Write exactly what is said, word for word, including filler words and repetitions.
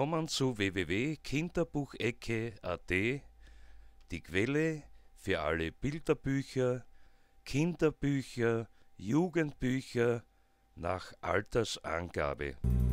Willkommen zu w w w punkt kinderbuchecke punkt a t, die Quelle für alle Bilderbücher, Kinderbücher, Jugendbücher nach Altersangabe.